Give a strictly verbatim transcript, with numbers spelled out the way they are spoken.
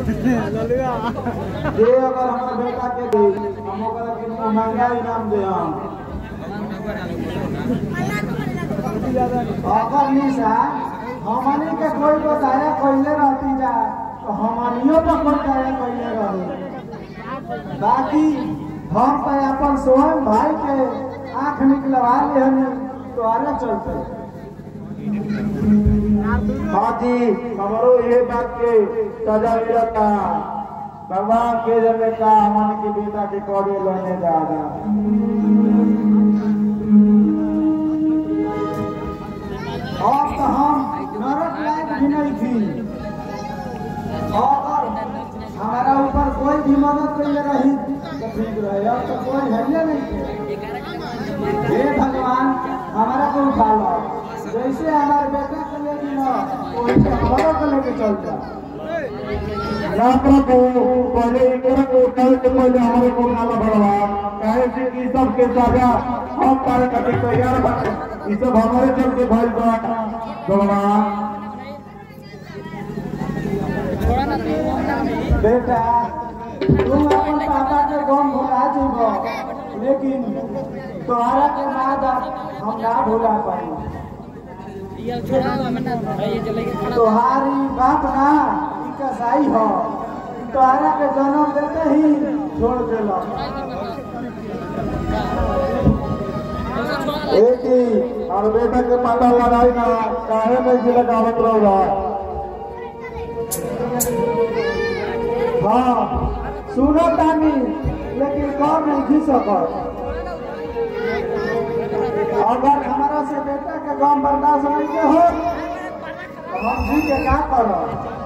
जे अगर हमारे बेटा के दे हम ओकरा के महंगा इनाम दे हम अगर निशा हमनी के कोई को दाया कइले रहती जा तो हमनियो तो कोई दाया कइले रहे बाकी हम तो अपन सोहन भाई के आंख निकलवा ले हनी तो आरे चलते। हाँ जी हमारो ये बात के सजा मिलता भगवान के जमे का हमारे के बेटा के कौड़े लेने जाएगा। और तो हम नरक लायक भी नहीं थी और हमारा ऊपर कोई भी मदद कर रही तो ठीक रहे अब तो कोई है नहीं थे। हे भगवान हमारा को उठा लो जैसे हमारे बेटा को लेके ना वैसे हमारा को लेके चलता यात्रा को पहले इधर को उठाने से पहले हमारे को उठाना भगवान कहे से कि सब के सजा हम पारे करके तैयार बने ये सब हमारे चलते भाई भगवान बेटा तुम अपन पापा के गम भुला जीवो लेकिन तुम्हारा के बाद हम ना भुला पाई तुम्हारी बाप ना कसाई हो तुम्हारा के जन्म देते ही छोड़ देला एक ही और बेटा के पता लगाई ना काहे में भी लगावत रहो। हाँ सुनो तानी लेकिन कौन नहीं खी सकत अगर हमारा से बेटा के गम बर्दाश्त नहीं के हो तो हम जी के क्या करो।